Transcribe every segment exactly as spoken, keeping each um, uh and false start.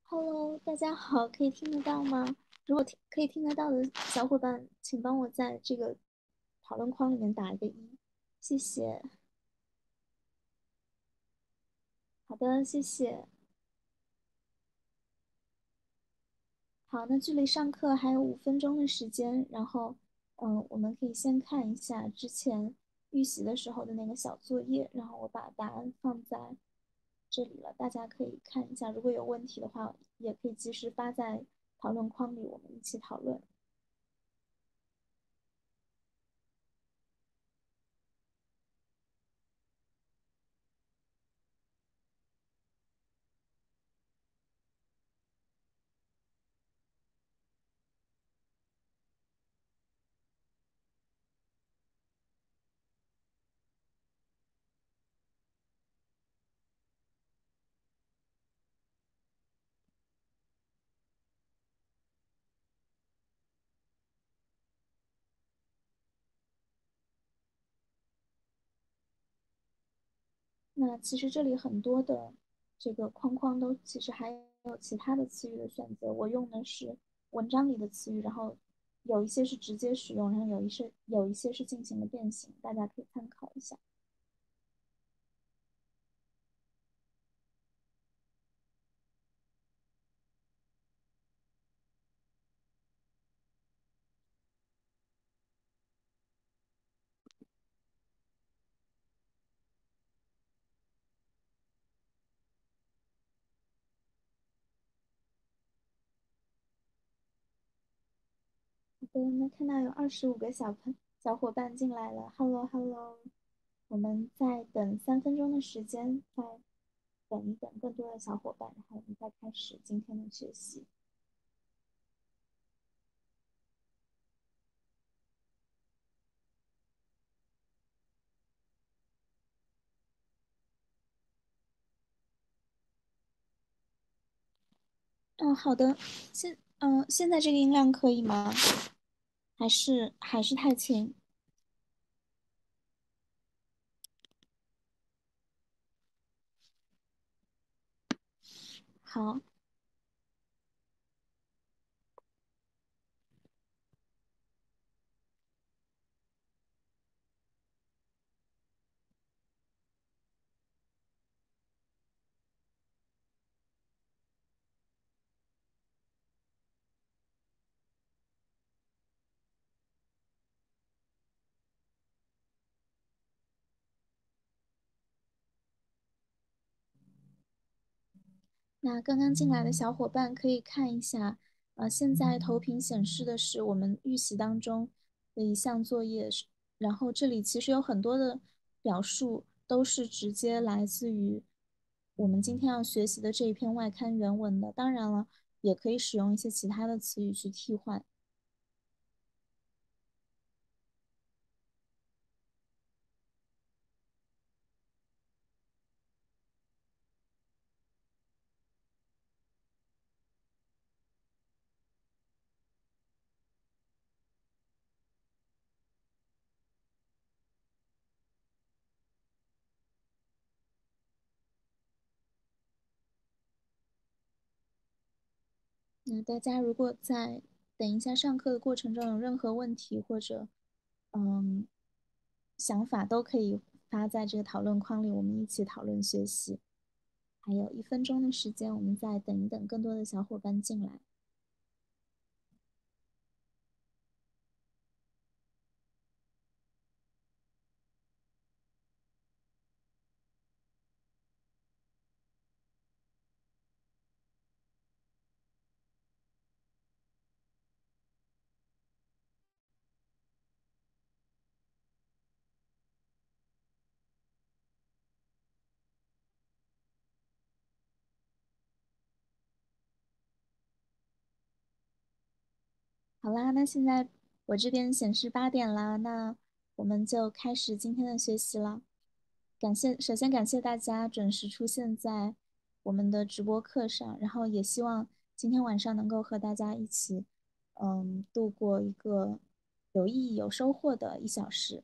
Hello，大家好，可以听得到吗？如果听可以听得到的小伙伴，请帮我在这个讨论框里面打一个一，谢谢。好的，谢谢。好，那距离上课还有五分钟的时间，然后，嗯，我们可以先看一下之前预习的时候的那个小作业，然后我把答案放在这里了，大家可以看一下，如果有问题的话，也可以及时发在讨论框里，我们一起讨论。那其实这里很多的这个框框都其实还有其他的词语的选择，我用的是文章里的词语，然后有一些是直接使用，然后有一些有一些是进行了变形，大家可以参考一下。好的，那看到有二十五个小朋小伙伴进来了，Hello Hello，我们再等三分钟的时间，再等一等更多的小伙伴，然后我们再开始今天的学习。嗯，好的，现嗯、呃现在这个音量可以吗？还是还是太轻？好，那刚刚进来的小伙伴可以看一下，呃，现在投屏显示的是我们预习当中的一项作业，是然后这里其实有很多的表述都是直接来自于我们今天要学习的这一篇外刊原文的，当然了，也可以使用一些其他的词语去替换。那大家如果在等一下上课的过程中有任何问题或者嗯想法，都可以发在这个讨论框里，我们一起讨论学习。还有一分钟的时间，我们再等一等更多的小伙伴进来。好啦，那现在我这边显示八点啦，那我们就开始今天的学习了。感谢，首先感谢大家准时出现在我们的直播课上，然后也希望今天晚上能够和大家一起，嗯，度过一个有意义、有收获的一小时。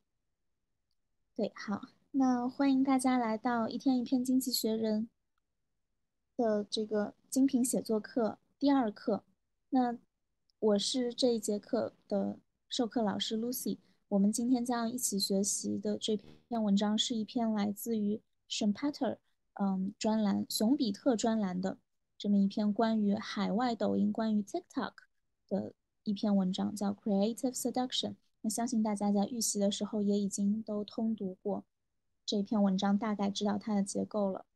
对，好，那欢迎大家来到一天一篇经济学人。 的这个精品写作课第二课。那我是这一节课的授课老师 Lucy。我们今天将一起学习的这篇文章是一篇来自于 Schumpeter 嗯专栏熊彼特专栏的这么一篇关于海外抖音、关于 TikTok 的一篇文章，叫 Creative Seduction。那相信大家在预习的时候也已经都通读过这篇文章，大概知道它的结构了。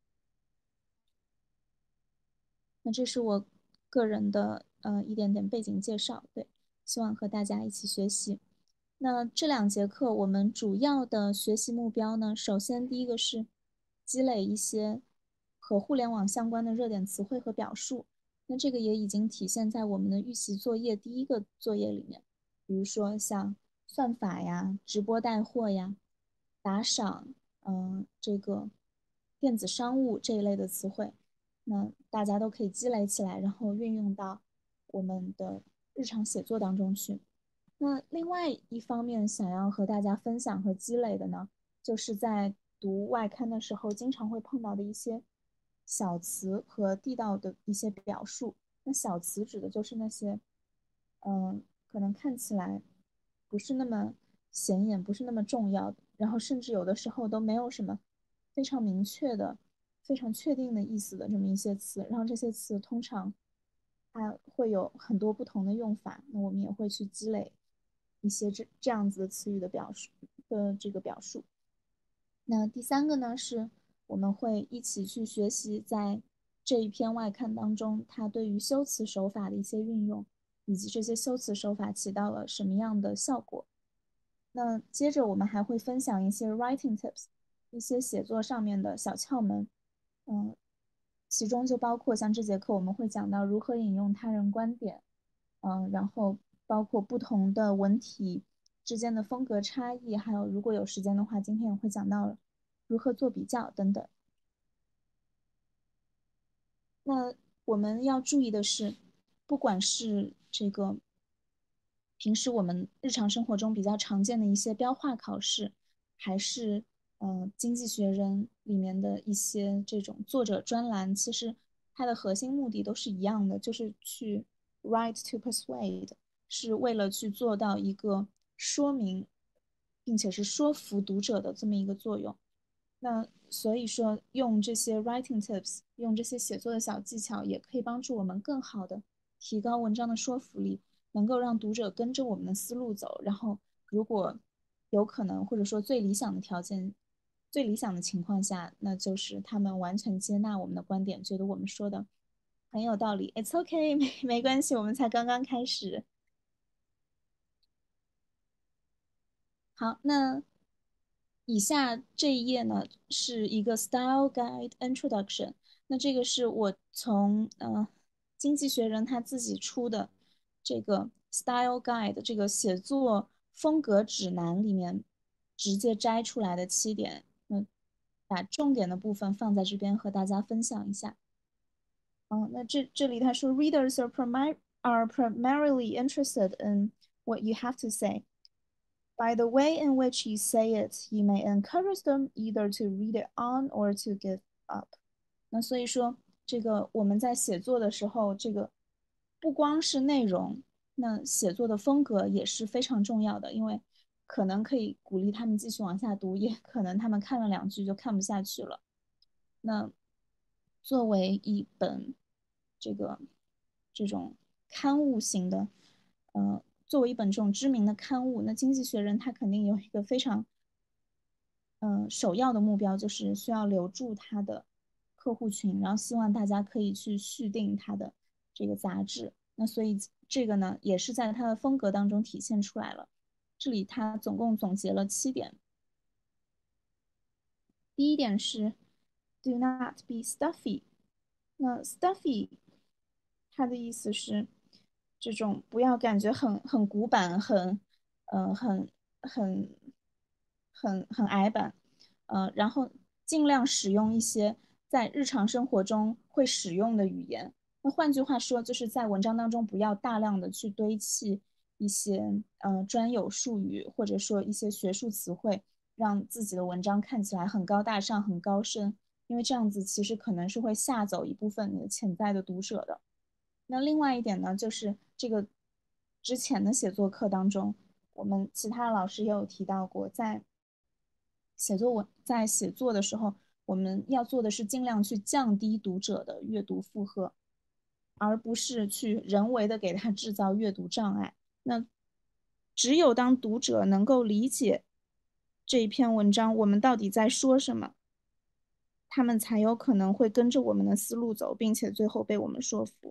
那这是我个人的呃一点点背景介绍，对，希望和大家一起学习。那这两节课我们主要的学习目标呢，首先第一个是积累一些和互联网相关的热点词汇和表述。那这个也已经体现在我们的预习作业第一个作业里面，比如说像算法呀、直播带货呀、打赏，嗯、呃，这个电子商务这一类的词汇。那大家都可以积累起来，然后运用到我们的日常写作当中去。那另外一方面，想要和大家分享和积累的呢，就是在读外刊的时候，经常会碰到的一些小词和地道的一些表述。那小词指的就是那些，嗯，可能看起来不是那么显眼，不是那么重要的，然后甚至有的时候都没有什么非常明确的、非常确定的意思的这么一些词。然后这些词通常它会有很多不同的用法，那我们也会去积累一些这这样子的词语的表述的这个表述。那第三个呢，是我们会一起去学习在这一篇外刊当中，它对于修辞手法的一些运用，以及这些修辞手法起到了什么样的效果。那接着我们还会分享一些 writing tips，一些写作上面的小窍门。嗯，其中就包括像这节课我们会讲到如何引用他人观点，嗯，然后包括不同的文体之间的风格差异，还有如果有时间的话，今天也会讲到如何做比较等等。那我们要注意的是，不管是这个平时我们日常生活中比较常见的一些标化考试，还是呃经济学人里面的一些这种作者专栏，其实它的核心目的都是一样的，就是去 write to persuade，是为了去做到一个说明，并且是说服读者的这么一个作用。那所以说，用这些 writing tips，用这些写作的小技巧，也可以帮助我们更好的提高文章的说服力，能够让读者跟着我们的思路走。然后，如果有可能，或者说最理想的条件、最理想的情况下，那就是他们完全接纳我们的观点，觉得我们说的很有道理。It's okay，没没关系，我们才刚刚开始。好，那以下这一页呢是一个 Style Guide Introduction。那这个是我从呃经济学人他自己出的这个 Style Guide 这个写作风格指南里面直接摘出来的七点。那把重点的部分放在这边和大家分享一下。嗯，那这这里他说，Readers are primar are primarily interested in what you have to say. By the way in which you say it, you may encourage them either to read it on or to give up. 那所以说，这个我们在写作的时候，这个不光是内容，那写作的风格也是非常重要的，因为可能可以鼓励他们继续往下读，也可能他们看了两句就看不下去了。那作为一本这个这种刊物型的，呃，作为一本这种知名的刊物，那《经济学人》它肯定有一个非常，嗯、呃，首要的目标，就是需要留住它的客户群，然后希望大家可以去续订它的这个杂志。那所以这个呢，也是在它的风格当中体现出来了。这里它总共总结了七点。第一点是 "Do not be stuffy"。那 stuffy 它的意思是这种不要感觉很很古板，很呃很很很很矮板，呃，然后尽量使用一些在日常生活中会使用的语言。那换句话说，就是在文章当中不要大量的去堆砌一些呃专有术语，或者说一些学术词汇，让自己的文章看起来很高大上、很高深。 因为这样子其实可能是会吓走一部分你的潜在的读者的。那另外一点呢，就是这个之前的写作课当中，我们其他老师也有提到过，在写作文在写作的时候，我们要做的是尽量去降低读者的阅读负荷，而不是去人为的给他制造阅读障碍。那只有当读者能够理解这一篇文章我们到底在说什么，他们才有可能会跟着我们的思路走，并且最后被我们说服。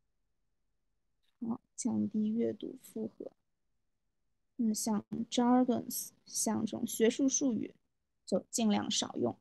好，降低阅读负荷。那像 jargons，像这种学术术语，就尽量少用。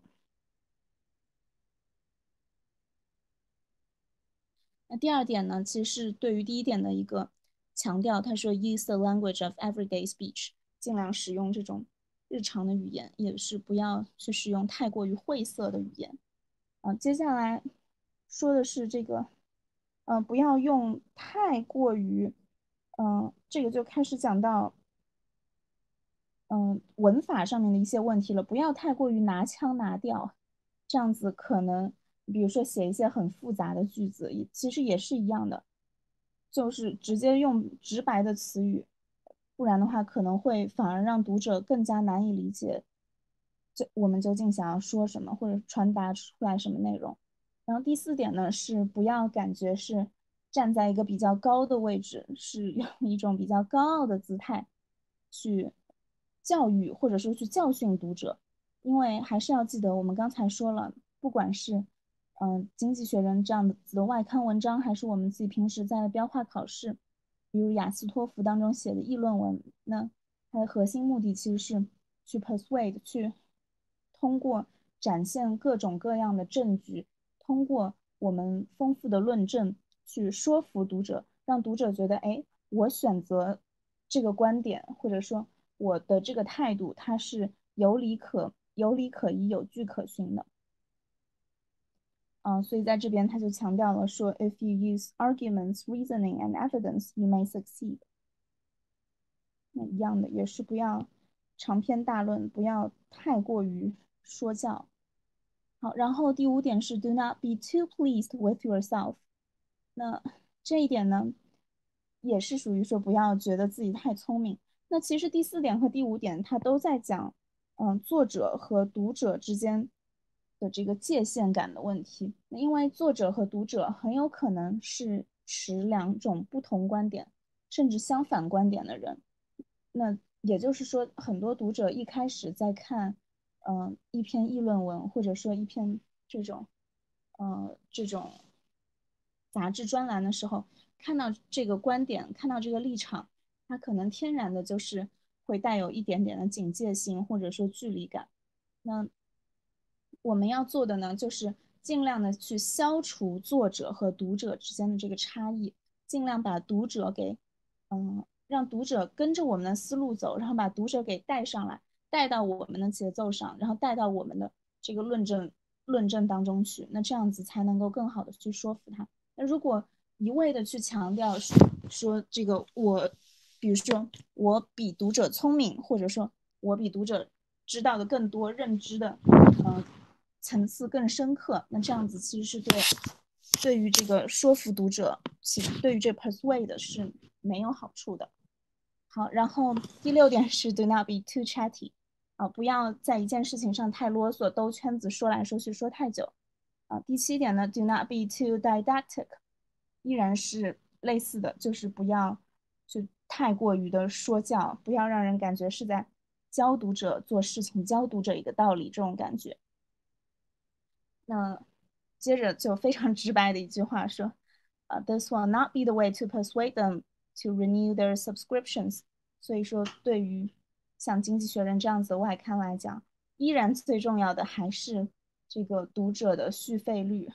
那第二点呢，其实是对于第一点的一个强调，他说 use the language of everyday speech，尽量使用这种日常的语言，也是不要去使用太过于晦涩的语言。啊、呃，接下来说的是这个，嗯、呃，不要用太过于，嗯、呃，这个就开始讲到，嗯、呃，文法上面的一些问题了，不要太过于拿腔拿调，这样子可能，比如说写一些很复杂的句子，也其实也是一样的。就是直接用直白的词语，不然的话可能会反而让读者更加难以理解，就我们究竟想要说什么，或者传达出来什么内容。然后第四点呢，是不要感觉是站在一个比较高的位置，是用一种比较高傲的姿态去教育或者说去教训读者，因为还是要记得我们刚才说了，不管是嗯，经济学人这样子的外刊文章，还是我们自己平时在标化考试，比如雅思托福当中写的议论文，那它的核心目的其实是去 persuade，去通过展现各种各样的证据，通过我们丰富的论证去说服读者，让读者觉得，哎，我选择这个观点，或者说我的这个态度，它是有理可有理可依、有据可循的。嗯，所以在这边他就强调了说，if you use arguments, reasoning and evidence, you may succeed。那一样的也是不要长篇大论，不要太过于说教。好，然后第五点是 do not be too pleased with yourself。那这一点呢，也是属于说不要觉得自己太聪明。那其实第四点和第五点它都在讲，嗯，作者和读者之间的这个界限感的问题。因为作者和读者很有可能是持两种不同观点，甚至相反观点的人。那也就是说，很多读者一开始在看，嗯、呃，一篇议论文，或者说一篇这种，呃，这种杂志专栏的时候，看到这个观点，看到这个立场，他可能天然的就是会带有一点点的警戒心，或者说距离感。那我们要做的呢，就是尽量的去消除作者和读者之间的这个差异，尽量把读者给，嗯，让读者跟着我们的思路走，然后把读者给带上来，带到我们的节奏上，然后带到我们的这个论证论证当中去。那这样子才能够更好的去说服他。那如果一味的去强调说说这个我，比如说我比读者聪明，或者说我比读者知道的更多，认知的，呃，层次更深刻，那这样子其实是对对于这个说服读者，其实对于这 persuade 是没有好处的。好，然后第六点是 do not be too chatty，啊、呃，不要在一件事情上太啰嗦，兜圈子说来说去说太久。啊、呃，第七点呢，do not be too didactic，依然是类似的，就是不要就太过于的说教，不要让人感觉是在教读者做事情，教读者一个道理这种感觉。那接着就非常直白的一句话说，呃，this will not be the way to persuade them to renew their subscriptions。所以说，对于像《经济学人》这样子的外刊来讲，依然最重要的还是这个读者的续费率。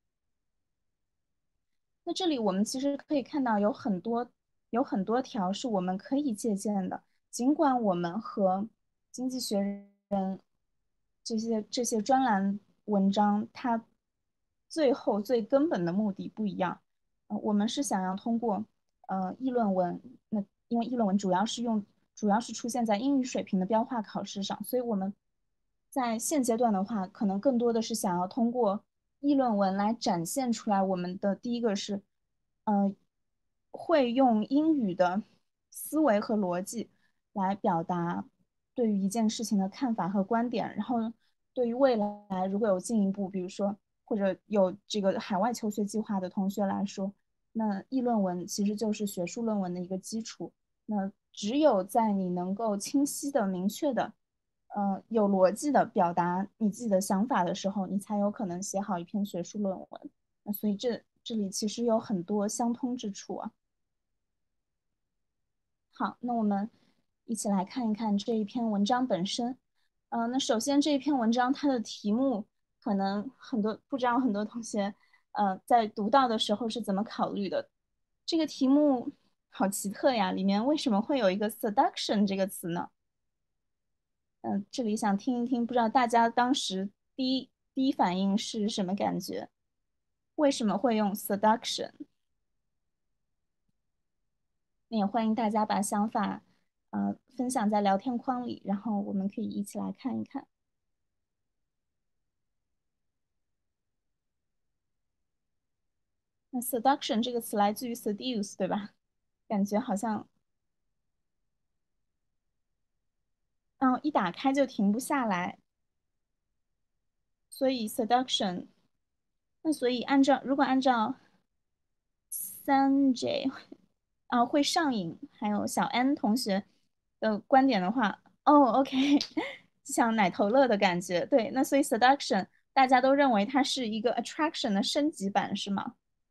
那这里我们其实可以看到有很多有很多条是我们可以借鉴的，尽管我们和经济学人这些这些专栏文章，它最后最根本的目的不一样。呃，我们是想要通过呃议论文，那因为议论文主要是用主要是出现在英语水平的标化考试上，所以我们在现阶段的话，可能更多的是想要通过议论文来展现出来我们的第一个是，呃，会用英语的思维和逻辑来表达对于一件事情的看法和观点，然后对于未来如果有进一步，比如说或者有这个海外求学计划的同学来说，那议论文其实就是学术论文的一个基础。那只有在你能够清晰的、明确的。呃，有逻辑的表达你自己的想法的时候，你才有可能写好一篇学术论文。那所以这这里其实有很多相通之处啊。好，那我们一起来看一看这一篇文章本身。呃，那首先这一篇文章它的题目可能很多不知道很多同学呃在读到的时候是怎么考虑的。这个题目好奇特呀，里面为什么会有一个 seduction 这个词呢？嗯、呃这里想听一听，不知道大家当时第一第一反应是什么感觉？为什么会用 seduction？那也欢迎大家把想法呃分享在聊天框里，然后我们可以一起来看一看。那 seduction 这个词来自于 seduce，对吧？感觉好像，嗯，一打开就停不下来，所以 seduction。那所以按照如果按照三 J 啊会上瘾，还有小 N 同学的观点的话，哦，OK，就像奶头乐的感觉，对，那所以 seduction 大家都认为它是一个 attraction 的升级版，是吗？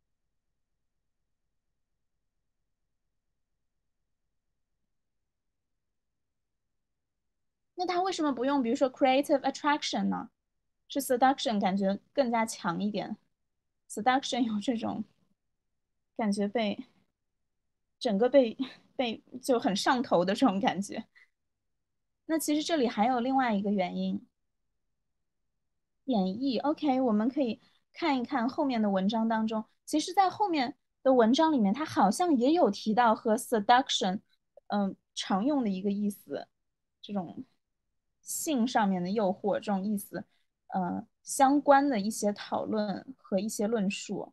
那它为什么不用比如说 creative attraction 呢？是 seduction 感觉更加强一点，seduction 有这种感觉被整个被被就很上头的这种感觉。那其实这里还有另外一个原因，演绎。OK，我们可以看一看后面的文章当中，其实，在后面的文章里面，它好像也有提到和 seduction，嗯、常用的一个意思，这种性上面的诱惑这种意思，呃，相关的一些讨论和一些论述。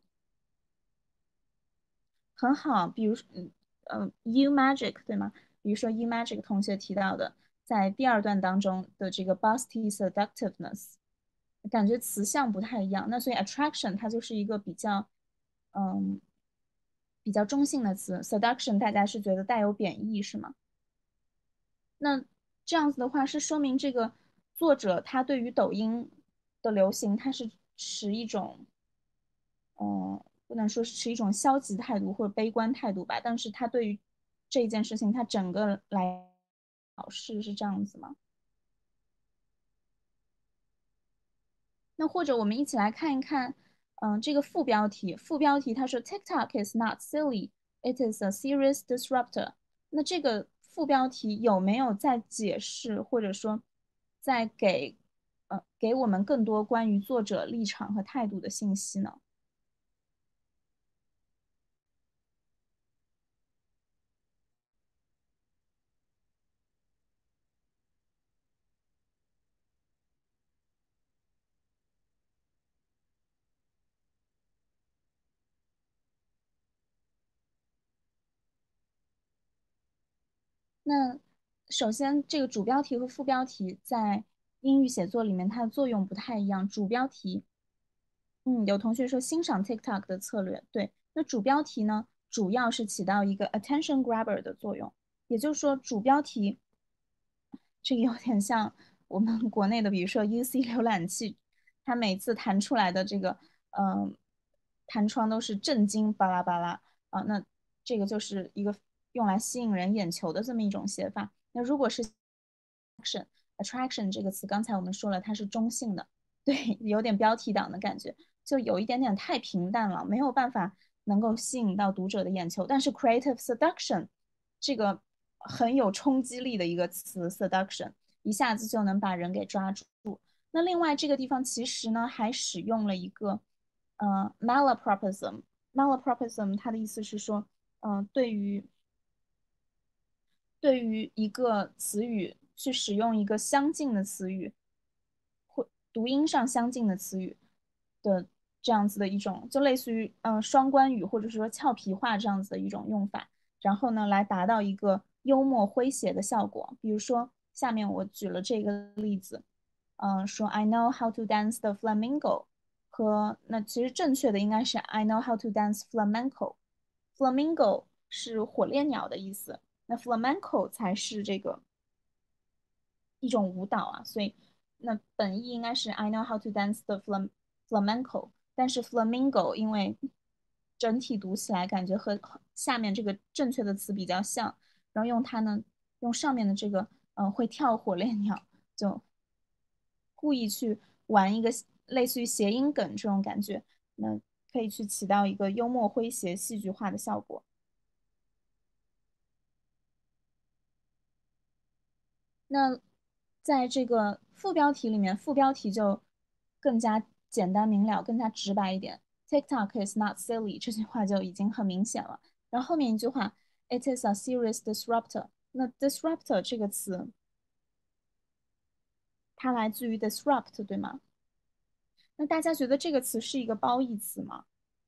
很好，比如说，嗯呃，U Magic 对吗？比如说 U Magic 同学提到的，在第二段当中的这个 busty seductiveness，感觉词项不太一样。那所以 attraction 它就是一个比较，嗯，比较中性的词，seduction 大家是觉得带有贬义是吗？那这样子的话，是说明这个作者他对于抖音的流行，他是持一种嗯，不能说是持一种消极态度或者悲观态度吧，但是他对于这件事情，他整个来表示是这样子吗？那或者我们一起来看一看，嗯，这个副标题，副标题他说 TikTok is not silly, it is a serious disruptor。那这个副标题有没有在解释，或者说在给呃给我们更多关于作者立场和态度的信息呢？那首先，这个主标题和副标题在英语写作里面它的作用不太一样。主标题，嗯，有同学说欣赏 TikTok 的策略，对。那主标题呢，主要是起到一个 attention grabber 的作用，也就是说，主标题这个有点像我们国内的，比如说 U C 浏览器，它每次弹出来的这个，嗯、弹窗都是震惊巴拉巴拉啊，那这个就是一个用来吸引人眼球的这么一种写法。那如果是 attraction attraction 这个词，刚才我们说了，它是中性的，对，有点标题党的感觉，就有一点点太平淡了，没有办法能够吸引到读者的眼球。但是 creative seduction 这个很有冲击力的一个词，seduction 一下子就能把人给抓住。那另外这个地方其实呢还使用了一个呃 malapropism，malapropism 它的意思是说，嗯、呃，对于对于一个词语去使用一个相近的词语， 读音上相近的词语的这样子的一种，就类似于嗯、呃双关语或者说俏皮话这样子的一种用法，然后呢来达到一个幽默诙谐的效果。比如说下面我举了这个例子，嗯、呃说 I know how to dance the flamenco，和那其实正确的应该是 I know how to dance flamenco。flamingo 是火烈鸟的意思，那 flamenco 才是这个一种舞蹈啊，所以那本意应该是 I know how to dance the flam flamenco，但是 flamingo 因为整体读起来感觉和下面这个正确的词比较像，然后用它呢，用上面的这个呃会跳火烈鸟，就故意去玩一个类似于谐音梗这种感觉，那可以去起到一个幽默诙谐、戏剧化的效果。那在这个副标题里面，副标题就更加简单明了，更加直白一点。TikTok is not silly 这句话就已经很明显了。然后后面一句话，It is a serious disruptor。那 disruptor 这个词，它来自于 disrupt，对吗？那大家觉得这个词是一个褒义词吗？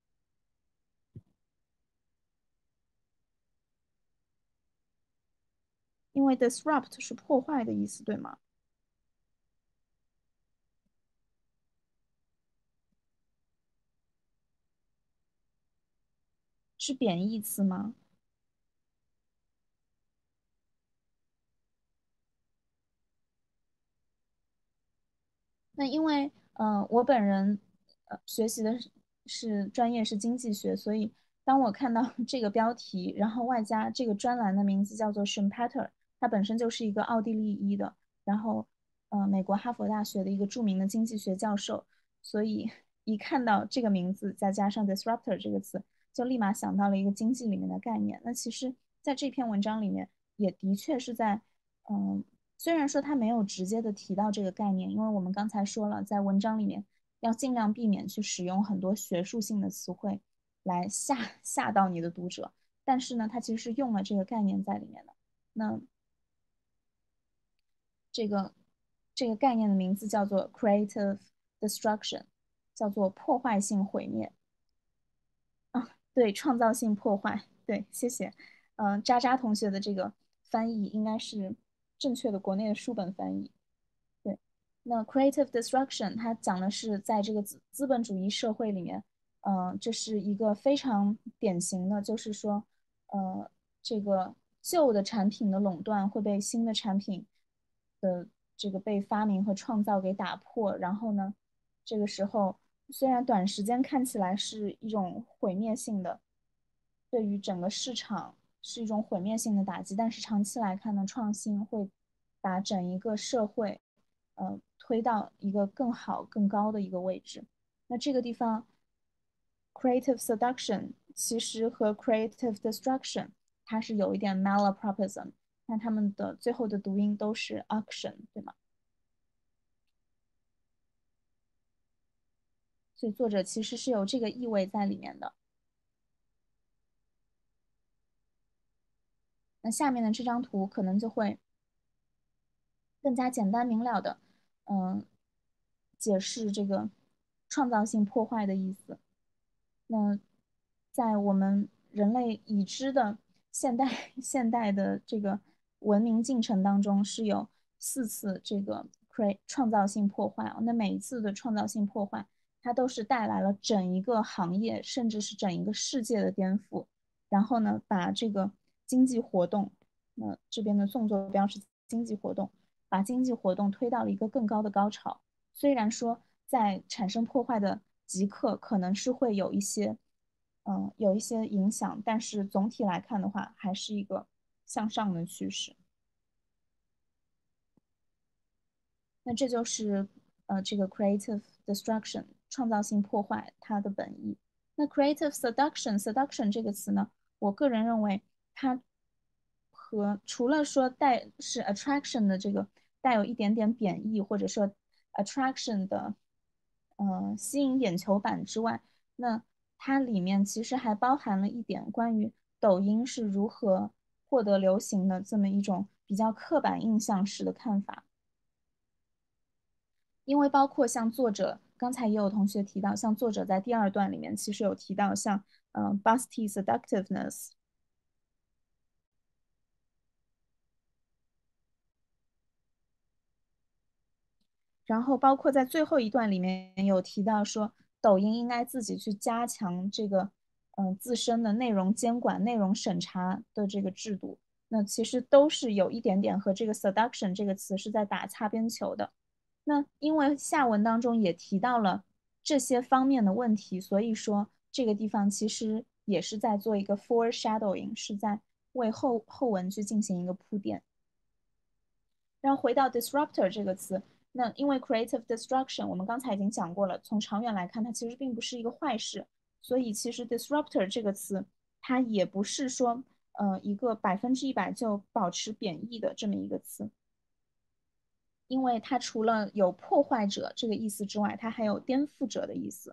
因为 disrupt 是破坏的意思，对吗？是贬义词吗？那因为呃，我本人呃学习的是是专业是经济学，所以当我看到这个标题，然后外加这个专栏的名字叫做 Schumpeter，他本身就是一个奥地利裔的，然后呃美国哈佛大学的一个著名的经济学教授，所以一看到这个名字，再加上 disruptor 这个词，就立马想到了一个经济里面的概念。那其实在这篇文章里面，也的确是在嗯、虽然说他没有直接的提到这个概念，因为我们刚才说了，在文章里面要尽量避免去使用很多学术性的词汇来吓吓到你的读者，但是呢，他其实是用了这个概念在里面的。那这个这个概念的名字叫做 creative destruction，叫做破坏性毁灭。啊，对，创造性破坏，对，谢谢。嗯、呃渣渣同学的这个翻译应该是正确的国内的书本翻译。对，那 creative destruction 它讲的是在这个资资本主义社会里面，嗯、这是一个非常典型的，就是说，呃，这个旧的产品的垄断会被新的产品的这个被发明和创造给打破，然后呢，这个时候虽然短时间看起来是一种毁灭性的，对于整个市场是一种毁灭性的打击，但是长期来看呢，创新会把整一个社会，呃，推到一个更好、更高的一个位置。那这个地方，creative seduction 其实和 creative destruction 它是有一点 malapropism，那它们的最后的读音都是 auction，对吗？所以作者其实是有这个意味在里面的。那下面的这张图可能就会更加简单明了的，嗯，解释这个创造性破坏的意思。那在我们人类已知的现代现代的这个文明进程当中，是有四次这个 create 创造性破坏啊。那每一次的创造性破坏，它都是带来了整一个行业，甚至是整一个世界的颠覆。然后呢，把这个经济活动，那这边的纵坐标是经济活动，把经济活动推到了一个更高的高潮。虽然说在产生破坏的即刻可能是会有一些，嗯，有一些影响，但是总体来看的话，还是一个向上的趋势。那这就是呃这个 creative destruction 创造性破坏它的本意。那 creative seduction seduction 这个词呢，我个人认为它和除了说带是 attraction 的这个带有一点点贬义，或者说 attraction 的呃吸引眼球版之外，那它里面其实还包含了一点关于抖音是如何获得流行的这么一种比较刻板印象式的看法。 因为包括像作者，刚才也有同学提到，像作者在第二段里面其实有提到像，呃，busty seductiveness，然后包括在最后一段里面有提到说，抖音应该自己去加强这个，嗯、呃自身的内容监管、内容审查的这个制度。那其实都是有一点点和这个 seduction 这个词是在打擦边球的。那因为下文当中也提到了这些方面的问题，所以说这个地方其实也是在做一个 foreshadowing，是在为后后文去进行一个铺垫。然后回到 disruptor 这个词，那因为 creative destruction 我们刚才已经讲过了，从长远来看，它其实并不是一个坏事，所以其实 disruptor 这个词，它也不是说呃一个百分之一百就保持贬义的这么一个词，因为它除了有破坏者这个意思之外，它还有颠覆者的意思。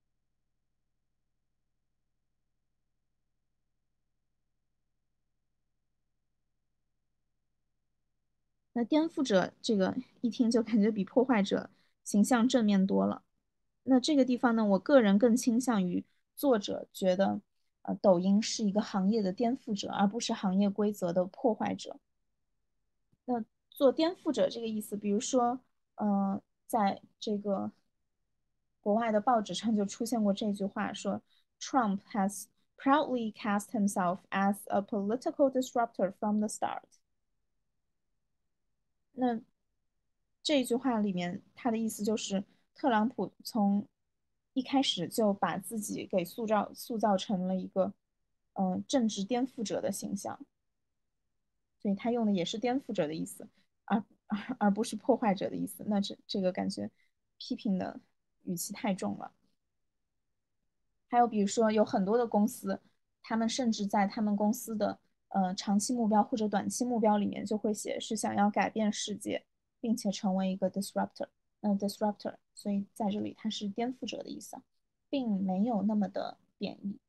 那颠覆者这个一听就感觉比破坏者形象正面多了。那这个地方呢，我个人更倾向于作者觉得，呃，抖音是一个行业的颠覆者，而不是行业规则的破坏者。那做颠覆者这个意思，比如说，呃，在这个国外的报纸上就出现过这句话，说 Trump has proudly cast himself as a political disruptor from the start。那这一句话里面，他的意思就是特朗普从一开始就把自己给塑造塑造成了一个嗯、呃政治颠覆者的形象，所以他用的也是颠覆者的意思，而而而不是破坏者的意思。那这这个感觉批评的语气太重了。还有比如说，有很多的公司，他们甚至在他们公司的呃长期目标或者短期目标里面就会写是想要改变世界，并且成为一个 disruptor，嗯、呃、，disruptor，所以在这里它是颠覆者的意思，并没有那么的贬义。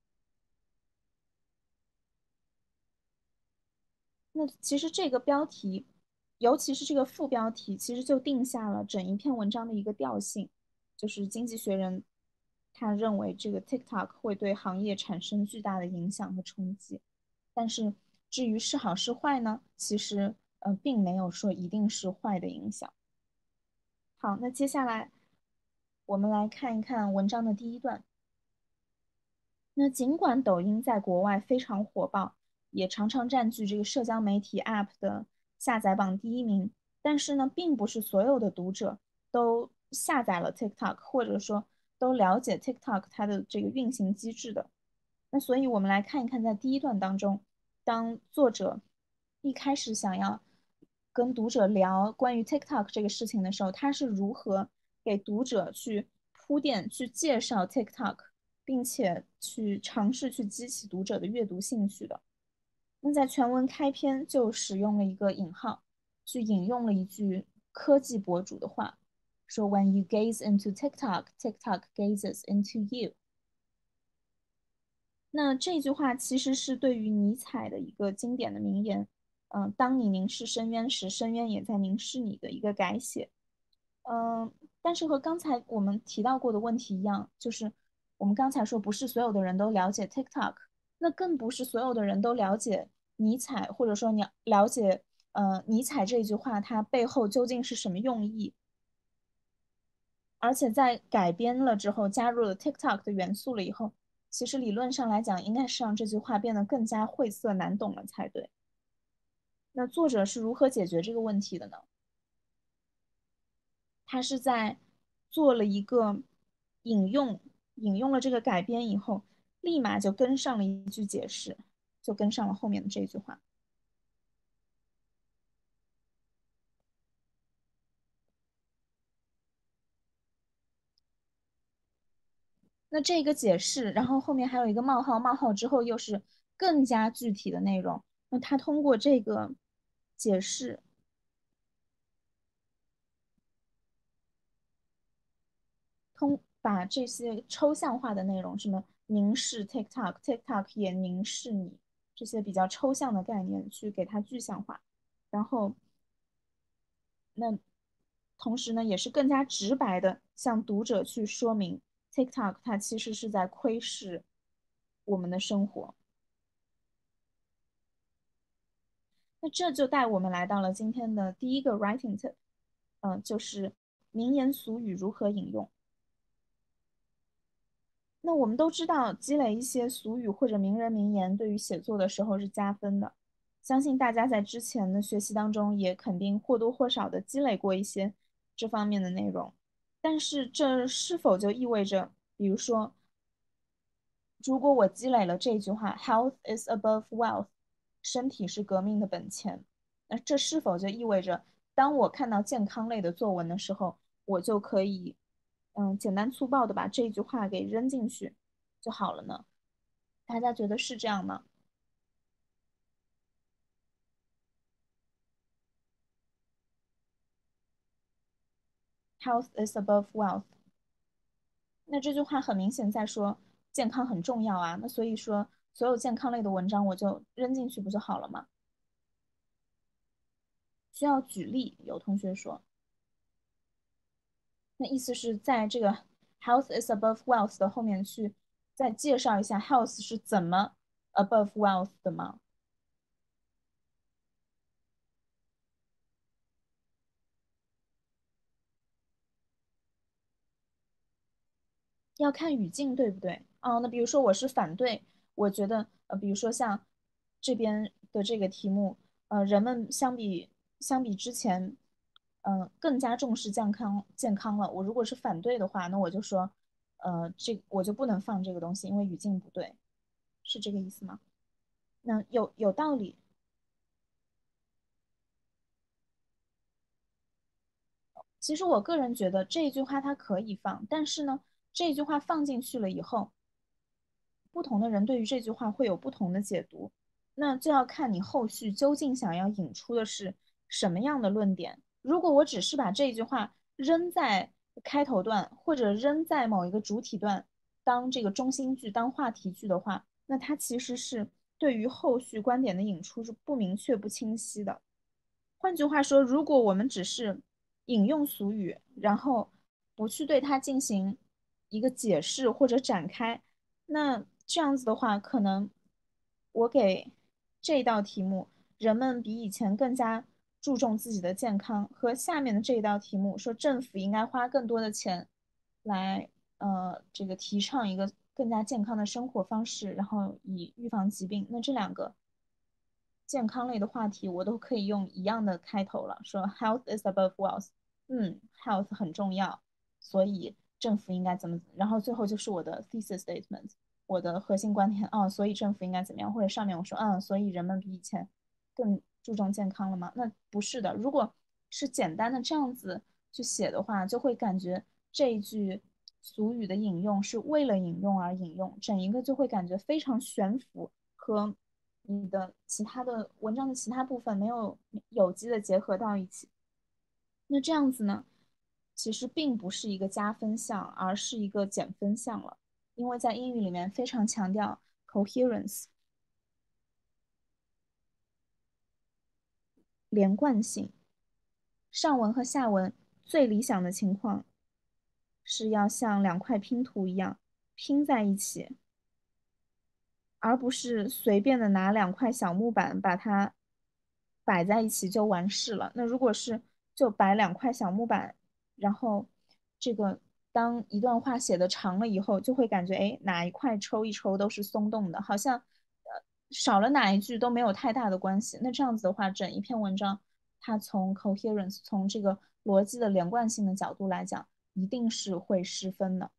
那其实这个标题，尤其是这个副标题，其实就定下了整一篇文章的一个调性，就是《经济学人》他认为这个 TikTok 会对行业产生巨大的影响和冲击，但是至于是好是坏呢，其实呃并没有说一定是坏的影响。好，那接下来我们来看一看文章的第一段。那尽管抖音在国外非常火爆，也常常占据这个社交媒体 App 的下载榜第一名，但是呢，并不是所有的读者都下载了 TikTok，或者说都了解 TikTok 它的这个运行机制的。那所以我们来看一看，在第一段当中，当作者一开始想要跟读者聊关于 TikTok 这个事情的时候，他是如何给读者去铺垫、去介绍 TikTok，并且去尝试去激起读者的阅读兴趣的。那在全文开篇就使用了一个引号，去引用了一句科技博主的话，说 "When you gaze into TikTok, TikTok gazes into you." 那这句话其实是对于尼采的一个经典的名言，嗯、呃当你凝视深渊时，深渊也在凝视你的一个改写。嗯、呃但是和刚才我们提到过的问题一样，就是我们刚才说不是所有的人都了解 TikTok，那更不是所有的人都了解尼采，或者说你了解呃尼采这句话它背后究竟是什么用意。而且在改编了之后，加入了 TikTok 的元素了以后，其实理论上来讲，应该是让这句话变得更加晦涩难懂了才对。那作者是如何解决这个问题的呢？他是在做了一个引用，引用了这个改编以后，立马就跟上了一句解释，就跟上了后面的这句话。那这个解释，然后后面还有一个冒号，冒号之后又是更加具体的内容。那他通过这个解释，通把这些抽象化的内容，什么凝视 TikTok，TikTok 也凝视你，这些比较抽象的概念去给它具象化，然后那同时呢，也是更加直白的向读者去说明 TikTok 它其实是在窥视我们的生活。那这就带我们来到了今天的第一个 writing tip，嗯、呃，就是名言俗语如何引用。那我们都知道，积累一些俗语或者名人名言，对于写作的时候是加分的。相信大家在之前的学习当中，也肯定或多或少的积累过一些这方面的内容。但是，这是否就意味着，比如说，如果我积累了这句话 "Health is above wealth"，身体是革命的本钱，那这是否就意味着，当我看到健康类的作文的时候，我就可以，嗯，简单粗暴的把这句话给扔进去就好了呢？大家觉得是这样吗？Health is above wealth。那这句话很明显在说健康很重要啊。那所以说，所有健康类的文章我就扔进去不就好了吗？需要举例，有同学说，那意思是在这个 health is above wealth 的后面去再介绍一下 health 是怎么 above wealth 的吗？要看语境，对不对？哦，那比如说我是反对，我觉得呃，比如说像这边的这个题目，呃，人们相比相比之前，嗯、呃，更加重视健康健康了。我如果是反对的话，那我就说，呃，这我就不能放这个东西，因为语境不对，是这个意思吗？那有有道理。其实我个人觉得这一句话它可以放，但是呢，这一句话放进去了以后，不同的人对于这句话会有不同的解读，那就要看你后续究竟想要引出的是什么样的论点。如果我只是把这句话扔在开头段，或者扔在某一个主体段当这个中心句、当话题句的话，那它其实是对于后续观点的引出是不明确、不清晰的。换句话说，如果我们只是引用俗语，然后不去对它进行一个解释或者展开，那这样子的话，可能我给这道题目，人们比以前更加注重自己的健康，和下面的这一道题目说政府应该花更多的钱来呃这个提倡一个更加健康的生活方式，然后以预防疾病，那这两个健康类的话题，我都可以用一样的开头了，说 health is above wealth，嗯，health 很重要，所以政府应该怎么，然后最后就是我的 thesis statement，我的核心观点，哦，所以政府应该怎么样，或者上面我说，嗯，所以人们比以前更注重健康了吗？那不是的，如果是简单的这样子去写的话，就会感觉这一句俗语的引用是为了引用而引用，整一个就会感觉非常悬浮和你的其他的文章的其他部分没有有机的结合到一起。那这样子呢，其实并不是一个加分项，而是一个减分项了，因为在英语里面非常强调 coherence 连贯性，上文和下文最理想的情况是要像两块拼图一样拼在一起，而不是随便的拿两块小木板把它摆在一起就完事了。那如果是就摆两块小木板，然后这个当一段话写的长了以后，就会感觉哎哪一块抽一抽都是松动的，好像呃少了哪一句都没有太大的关系。那这样子的话，整一篇文章它从 coherence 从这个逻辑的连贯性的角度来讲，一定是会失分的。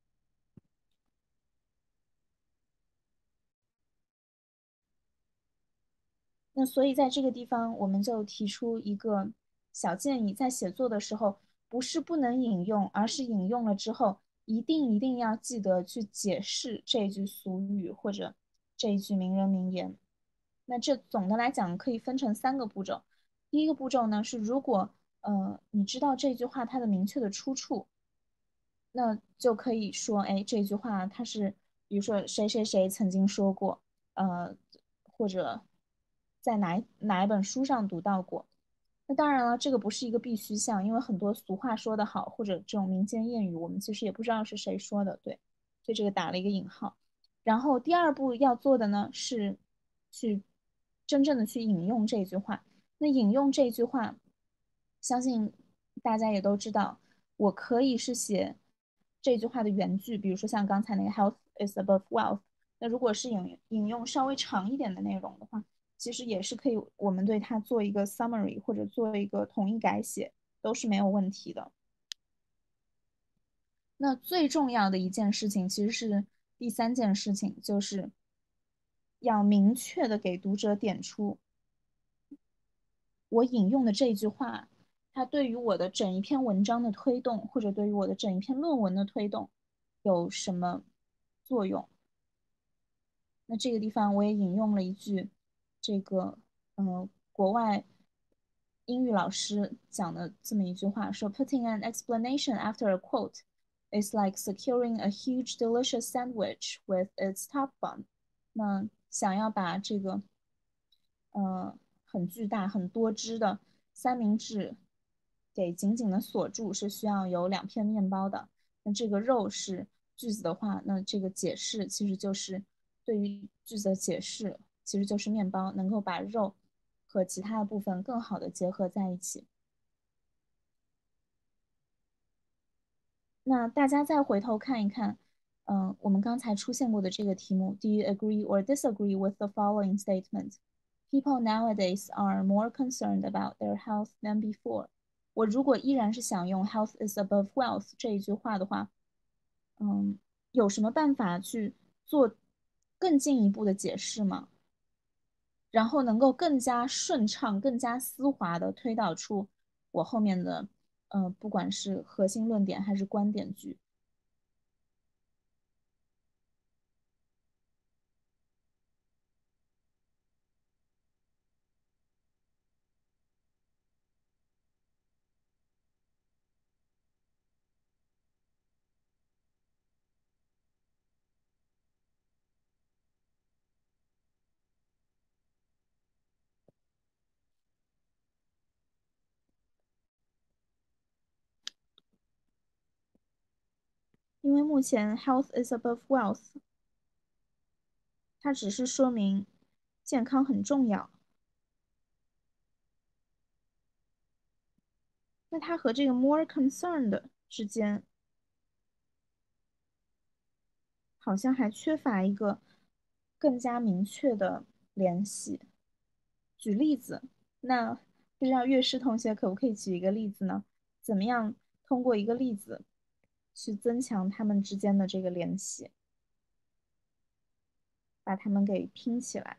那所以在这个地方，我们就提出一个小建议，在写作的时候，不是不能引用，而是引用了之后，一定一定要记得去解释这一句俗语或者这一句名人名言。那这总的来讲可以分成三个步骤。第一个步骤呢是，如果呃你知道这句话它的明确的出处，那就可以说，哎，这句话它是，比如说谁谁谁曾经说过，呃，或者在哪哪一本书上读到过。 那当然了，这个不是一个必须项，因为很多俗话说得好，或者这种民间谚语，我们其实也不知道是谁说的，对，所以这个打了一个引号。然后第二步要做的呢，是去真正的去引用这句话。那引用这句话，相信大家也都知道，我可以是写这句话的原句，比如说像刚才那个 "health is above wealth"。那如果是引引用稍微长一点的内容的话，其实也是可以，我们对它做一个 summary 或者做一个统一改写，都是没有问题的。那最重要的一件事情，其实是第三件事情，就是要明确的给读者点出我引用的这句话，它对于我的整一篇文章的推动，或者对于我的整一篇论文的推动有什么作用。那这个地方我也引用了一句，这个呃国外英语老师讲的这么一句话，说 "Putting an explanation after a quote is like securing a huge delicious sandwich with its top bun." 那想要把这个呃很巨大、很多汁的三明治给紧紧的锁住，是需要有两片面包的。那这个肉是句子的话，那这个解释其实就是对于句子的解释，其实就是面包能够把肉和其他的部分更好的结合在一起。那大家再回头看一看，嗯、呃我们刚才出现过的这个题目，Do you agree or disagree with the following statement? People nowadays are more concerned about their health than before. 我如果依然是想用 "health is above wealth" 这一句话的话，嗯，有什么办法去做更进一步的解释吗？然后能够更加顺畅、更加丝滑的推导出我后面的，呃，不管是核心论点还是观点句。因为目前 health is above wealth，它只是说明健康很重要。那它和这个 more concerned 之间好像还缺乏一个更加明确的联系。举例子，那不知道乐师同学可不可以举一个例子呢？怎么样通过一个例子去增强他们之间的这个联系，把他们给拼起来？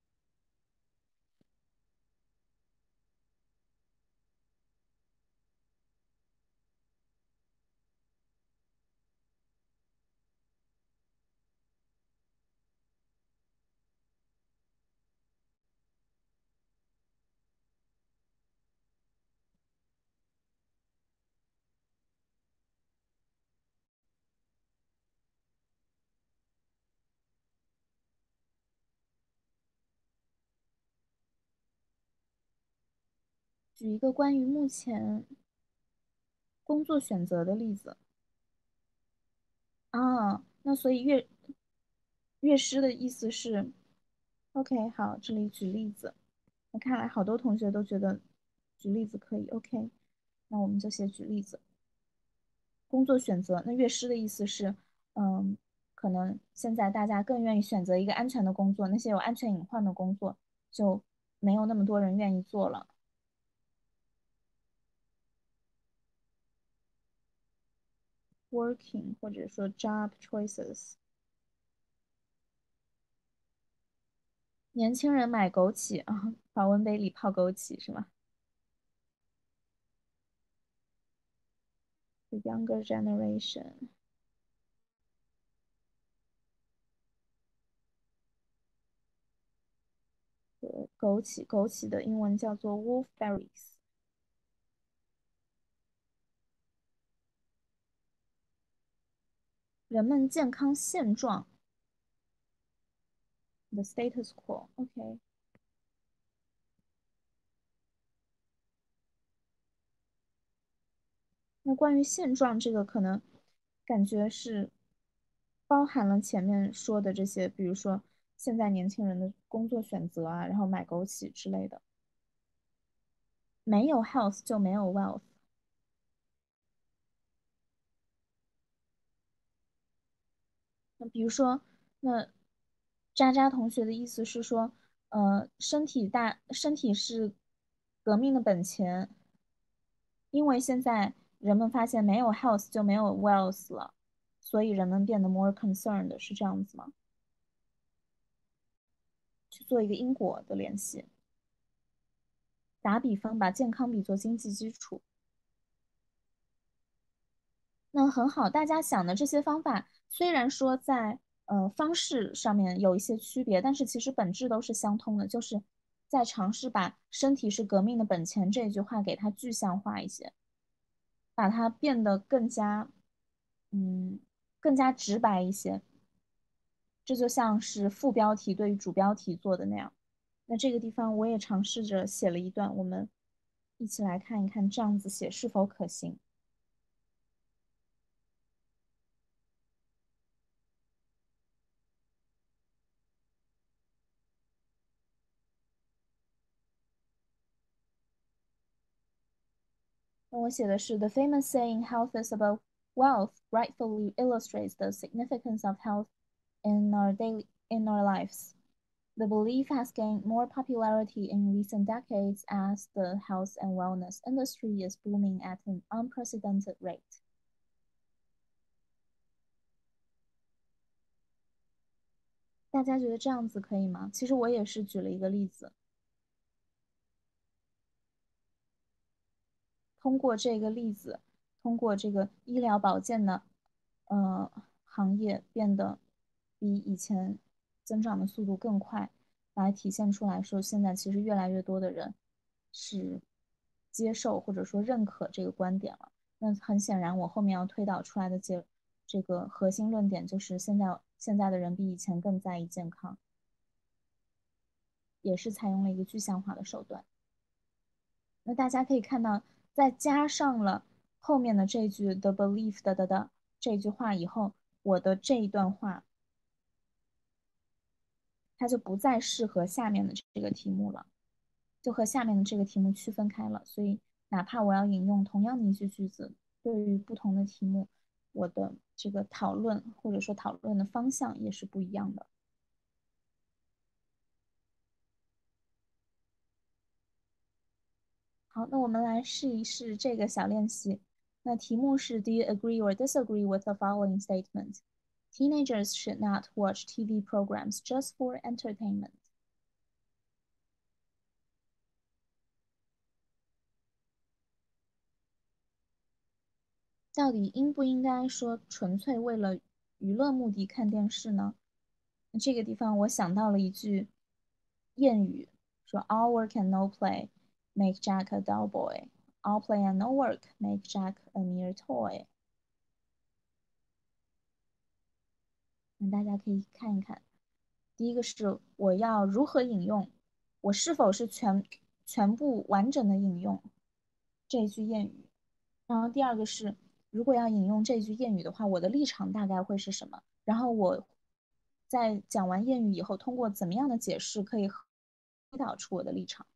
举一个关于目前工作选择的例子啊。那所以乐乐师的意思是，OK，好，这里举例子。那看来好多同学都觉得举例子可以，OK，那我们就写举例子。工作选择，那乐师的意思是，嗯，可能现在大家更愿意选择一个安全的工作，那些有安全隐患的工作就没有那么多人愿意做了。Working 或者说 job choices，年轻人买枸杞啊，保温杯里泡枸杞是吗？The younger generation，枸杞，枸杞的英文叫做 wolfberries。人们健康现状，the status quo。OK， 那关于现状这个，可能感觉是包含了前面说的这些，比如说现在年轻人的工作选择啊，然后买枸杞之类的。没有 health 就没有 wealth。那比如说，那渣渣同学的意思是说，呃，身体大，身体是革命的本钱，因为现在人们发现没有 health 就没有 wealth 了，所以人们变得 more concerned，是这样子吗？去做一个因果的联系。打比方，把健康比作经济基础，那很好。大家想的这些方法，虽然说在呃方式上面有一些区别，但是其实本质都是相通的，就是在尝试把“身体是革命的本钱”这句话给它具象化一些，把它变得更加嗯更加直白一些。这就像是副标题对于主标题做的那样。那这个地方我也尝试着写了一段，我们一起来看一看这样子写是否可行。那我写的是 The famous saying "Health is above wealth" rightfully illustrates the significance of health in our daily in our lives. The belief has gained more popularity in recent decades as the health and wellness industry is booming at an unprecedented rate. 大家觉得这样子可以吗？其实我也是举了一个例子，通过这个例子，通过这个医疗保健的呃行业变得比以前增长的速度更快，来体现出来说，现在其实越来越多的人是接受或者说认可这个观点了。那很显然，我后面要推导出来的结这个核心论点就是现在现在的人比以前更在意健康，也是采用了一个具象化的手段。那大家可以看到，在加上了后面的这句 "the belief" 的的的这句话以后，我的这一段话它就不再适合下面的这个题目了，就和下面的这个题目区分开了。所以，哪怕我要引用同样的一句句子，对于不同的题目，我的这个讨论或者说讨论的方向也是不一样的。好，那我们来试一试这个小练习。那题目是 "Do you agree or disagree with the following statement? Teenagers should not watch T V programs just for entertainment." 到底应不应该说纯粹为了娱乐目的看电视呢？那这个地方我想到了一句谚语，说 "All work and no play make Jack a dull boy. All play and no work make Jack a mere toy." 那大家可以看一看。第一个是我要如何引用，我是否是全全部完整的引用这一句谚语。然后第二个是，如果要引用这句谚语的话，我的立场大概会是什么？然后我在讲完谚语以后，通过怎么样的解释可以推导出我的立场？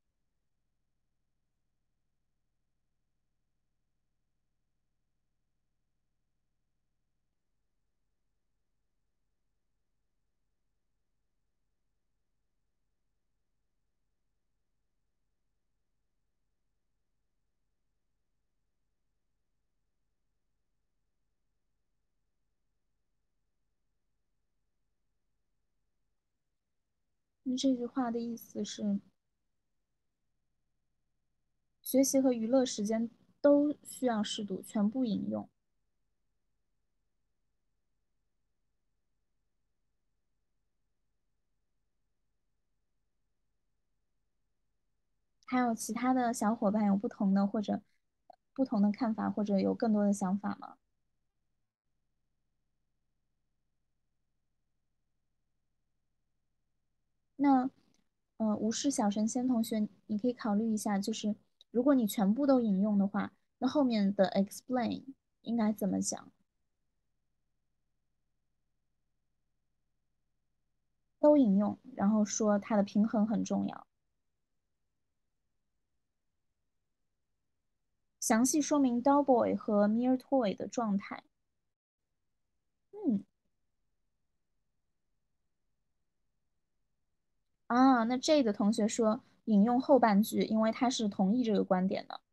那这句话的意思是，学习和娱乐时间都需要适度，全部引用。还有其他的小伙伴有不同的或者不同的看法，或者有更多的想法吗？那，呃，无视小神仙同学，你可以考虑一下，就是如果你全部都引用的话， 那后面的 explain 应该怎么讲？都引用，然后说它的平衡很重要，详细说明 Doughboy 和 Mere Toy 的状态。嗯，啊，那 J 的同学说引用后半句，因为他是同意这个观点的。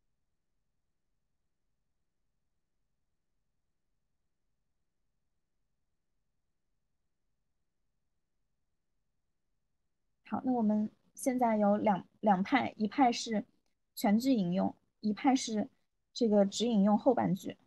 好，那我们现在有两两派，一派是全句引用，一派是这个只引用后半句。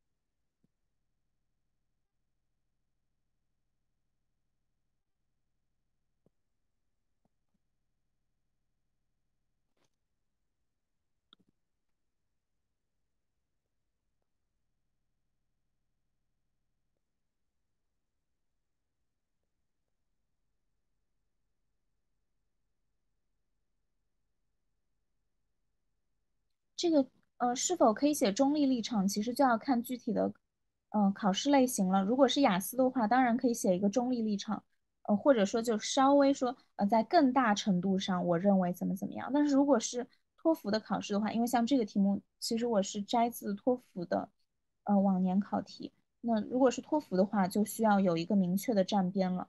这个呃是否可以写中立立场，其实就要看具体的呃考试类型了。如果是雅思的话，当然可以写一个中立立场，呃或者说就稍微说呃在更大程度上我认为怎么怎么样。但是如果是托福的考试的话，因为像这个题目其实我是摘自托福的呃往年考题，那如果是托福的话，就需要有一个明确的站边了。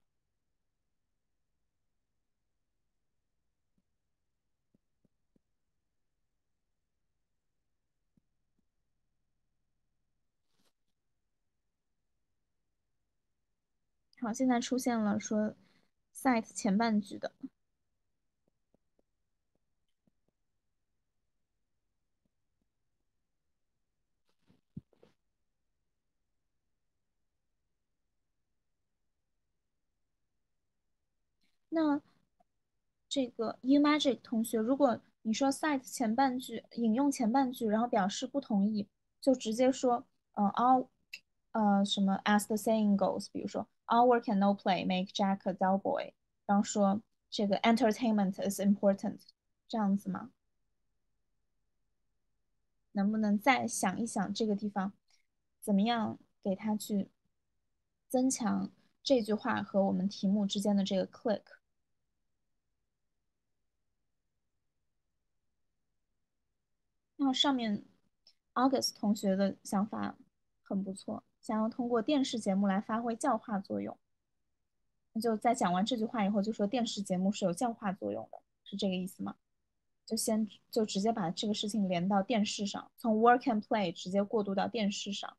好，现在出现了说 cite 前半句的。那这个 U Magic 同学，如果你说 cite 前半句引用前半句，然后表示不同意，就直接说，呃，all 呃什么 as the saying goes，比如说 all work and no play make Jack a dull boy，然后说这个 entertainment is important，这样子吗？能不能再想一想这个地方，怎么样给他去增强这句话和我们题目之间的这个 click？那上面 August 同学的想法很不错，想要通过电视节目来发挥教化作用。那就在讲完这句话以后，就说电视节目是有教化作用的，是这个意思吗？就先就直接把这个事情连到电视上，从 work and play 直接过渡到电视上。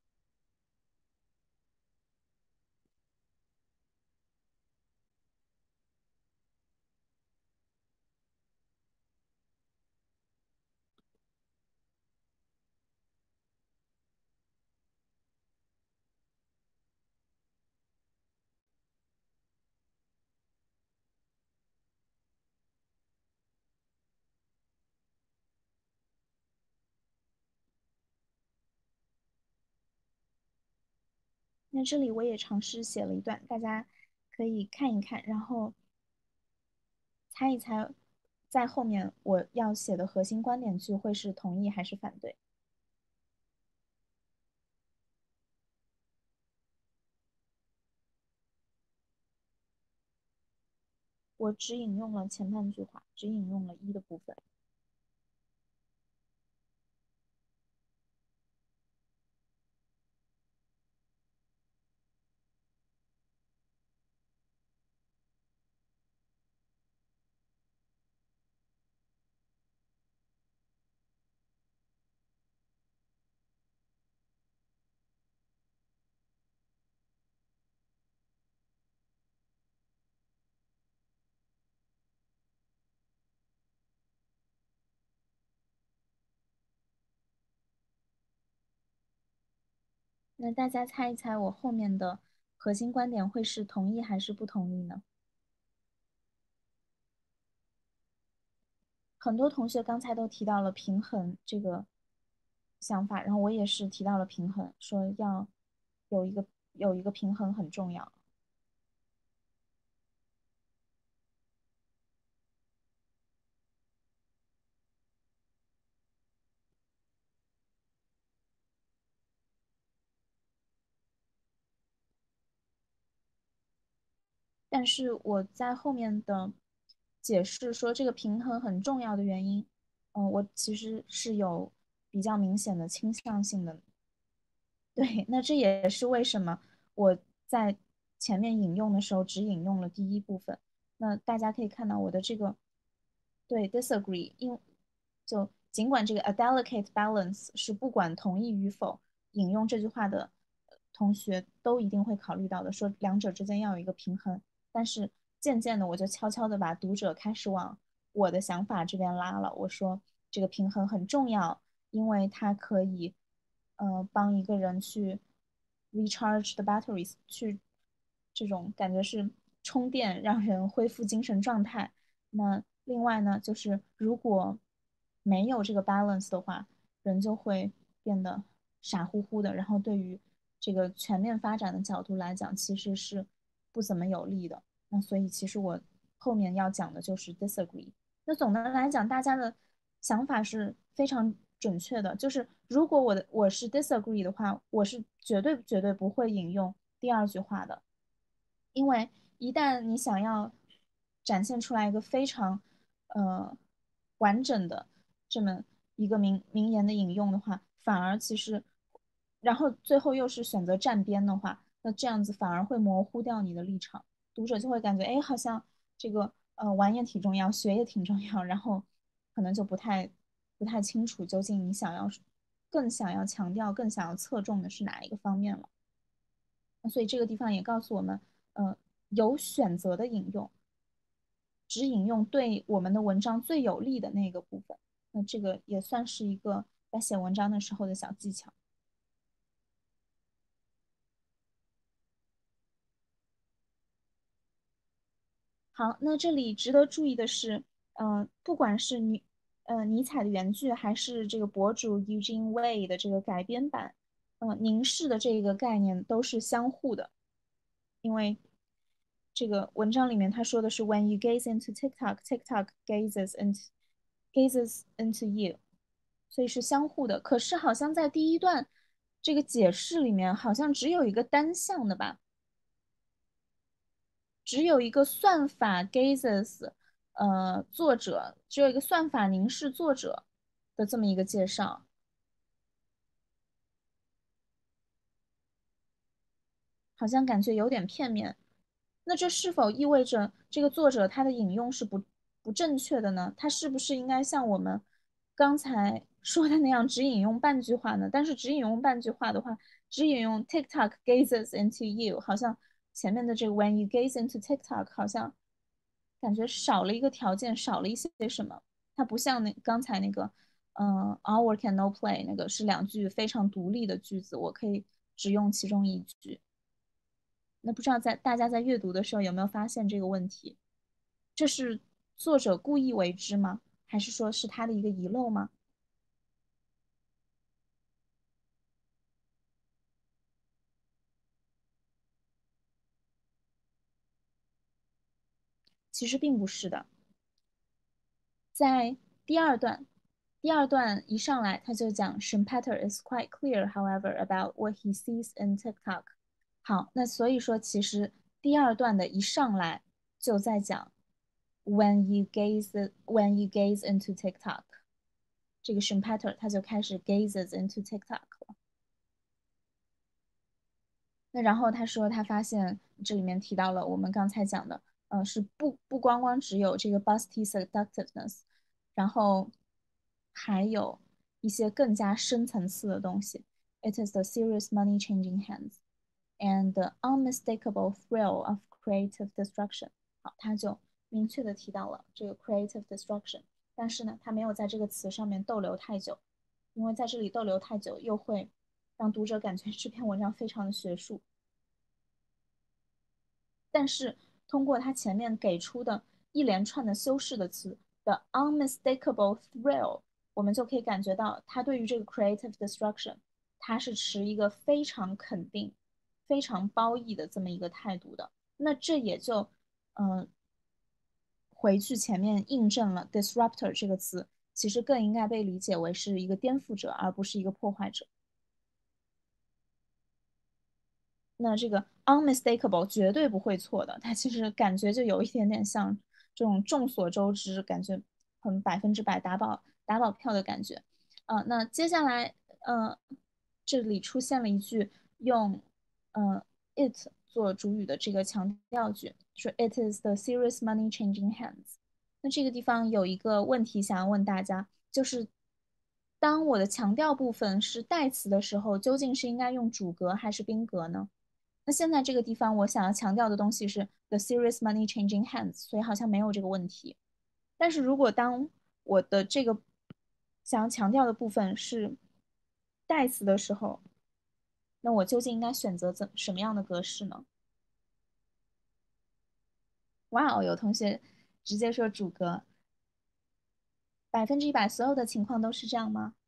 那这里我也尝试写了一段，大家可以看一看，然后猜一猜，在后面我要写的核心观点句会是同意还是反对。我只引用了前半句话，只引用了一的部分。那大家猜一猜，我后面的核心观点会是同意还是不同意呢？很多同学刚才都提到了平衡这个想法，然后我也是提到了平衡，说要有一个有一个平衡很重要。 但是我在后面的解释说这个平衡很重要的原因，嗯、我其实是有比较明显的倾向性的。对，那这也是为什么我在前面引用的时候只引用了第一部分。那大家可以看到我的这个对 disagree，因就尽管这个 a delicate balance 是不管同意与否，引用这句话的呃同学都一定会考虑到的，说两者之间要有一个平衡。但是渐渐的，我就悄悄的把读者开始往我的想法这边拉了。我说这个平衡很重要，因为它可以呃帮一个人去 recharge the batteries，去这种感觉是充电，让人恢复精神状态。那另外呢，就是如果没有这个 balance 的话，人就会变得傻乎乎的，然后对于这个全面发展的角度来讲，其实是不怎么有利的。那所以其实我后面要讲的就是 disagree。那总的来讲，大家的想法是非常准确的。就是如果我的我是 disagree 的话，我是绝对绝对不会引用第二句话的。因为一旦你想要展现出来一个非常呃完整的这么一个名名言的引用的话，反而其实，然后最后又是选择站边的话，那这样子反而会模糊掉你的立场，读者就会感觉，哎，好像这个呃玩也挺重要，学也挺重要，然后可能就不太不太清楚究竟你想要更想要强调、更想要侧重的是哪一个方面了。所以这个地方也告诉我们，呃，有选择的引用，只引用对我们的文章最有利的那个部分。那这个也算是一个在写文章的时候的小技巧。好，那这里值得注意的是，呃，不管是尼呃尼采的原句，还是这个博主 Eugene Wei 的这个改编版，呃，凝视的这个概念都是相互的。因为这个文章里面他说的是 "When you gaze into TikTok, TikTok gazes into gazes into you"，所以是相互的。可是好像在第一段这个解释里面，好像只有一个单向的吧，只有一个算法 gazes，呃，作者只有一个算法凝视作者的这么一个介绍。好像感觉有点片面。那这是否意味着这个作者他的引用是不不正确的呢？他是不是应该像我们刚才说的那样只引用半句话呢？但是只引用半句话的话，只引用 TikTok gazes into you，好像前面的这个 when you gaze into TikTok 好像感觉少了一个条件，少了一些什么。它不像那刚才那个，嗯、呃、，all work and no play 那个是两句非常独立的句子，我可以只用其中一句。那不知道在大家在阅读的时候有没有发现这个问题？这是作者故意为之吗？还是说是他的一个遗漏吗？其实并不是的。在第二段，第二段一上来他就讲 Schumpeter is quite clear, however, about what he sees in TikTok。好，那所以说其实第二段的一上来就在讲 when you gaze when you gaze into TikTok，这个 Schumpeter 他就开始 gazes into TikTok 了。那然后他说，他发现这里面提到了我们刚才讲的，呃，是不不光光只有这个 busty seductiveness，然后还有一些更加深层次的东西。It is the serious money changing hands and the unmistakable thrill of creative destruction。好，他就明确的提到了这个 creative destruction，但是呢，他没有在这个词上面逗留太久，因为在这里逗留太久又会让读者感觉这篇文章非常的学术。但是通过他前面给出的一连串的修饰的词的 unmistakable thrill，我们就可以感觉到他对于这个 creative destruction，他是持一个非常肯定、非常褒义的这么一个态度的。那这也就嗯、呃回去前面印证了 disruptor 这个词，其实更应该被理解为是一个颠覆者，而不是一个破坏者。 那这个 unmistakable 绝对不会错的，它其实感觉就有一点点像这种众所周知，感觉很百分之百打保打保票的感觉。呃，那接下来，呃，这里出现了一句用呃 it 做主语的这个强调句，说 it is the serious money changing hands。那这个地方有一个问题想要问大家，就是当我的强调部分是代词的时候，究竟是应该用主格还是宾格呢？那现在这个地方我想要强调的东西是 the serious money changing hands，所以好像没有这个问题。但是如果当我的这个想要强调的部分是代词的时候，那我究竟应该选择怎什么样的格式呢？哇哦，有同学直接说主格，百分之一百所有的情况都是这样吗？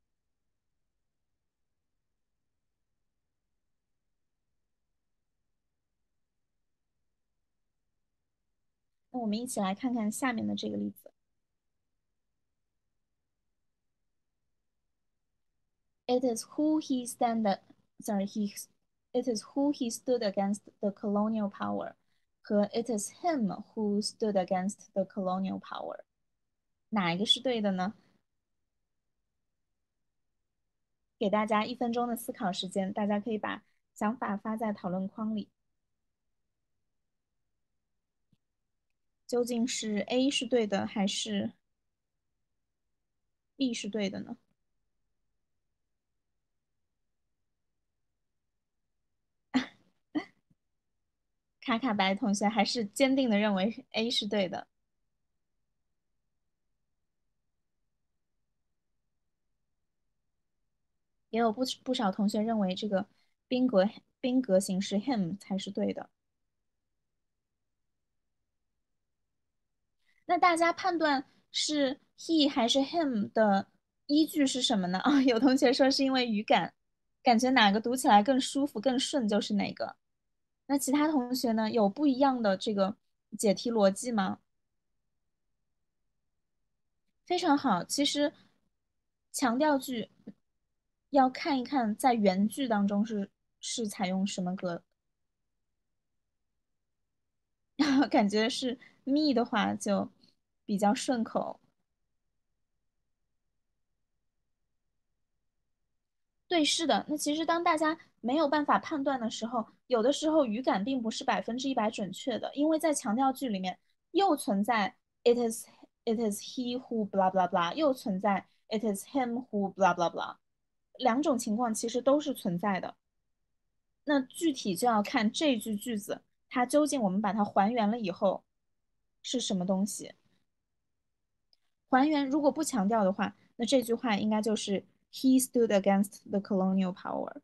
那我们一起来看看下面的这个例子。It is who he stand, sorry, he, it is who he stood against the colonial power 和 it is him who stood against the colonial power，哪一个是对的呢？给大家一分钟的思考时间，大家可以把想法发在讨论框里。究竟是 A 是对的还是 B 是对的呢？卡卡白同学还是坚定的认为 A 是对的。也有不不少同学认为这个宾格宾格形式 him 才是对的。那大家判断是 he 还是 him 的依据是什么呢？啊、有同学说是因为语感，感觉哪个读起来更舒服、更顺就是哪个。那其他同学呢，有不一样的这个解题逻辑吗？非常好。其实强调句要看一看在原句当中是是采用什么格，感觉是 me 的话就比较顺口。对，是的。那其实当大家没有办法判断的时候，有的时候语感并不是百分之一百准确的，因为在强调句里面又存在 it is it is he who blah blah blah，又存在 it is him who blah blah blah，两种情况其实都是存在的。那具体就要看这句句子它究竟我们把它还原了以后是什么东西。还原如果不强调的话，那这句话应该就是 he stood against the colonial power。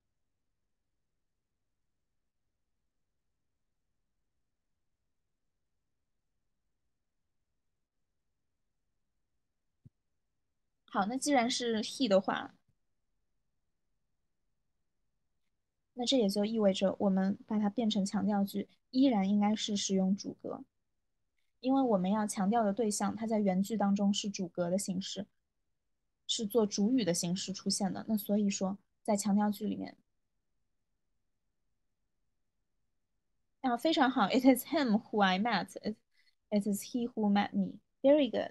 好，那既然是 he 的话，那这也就意味着我们把它变成强调句，依然应该是使用主格，因为我们要强调的对象，它在原句当中是主格的形式，是做主语的形式出现的。那所以说，在强调句里面，啊，非常好。It is him who I met. It it is he who met me. Very good。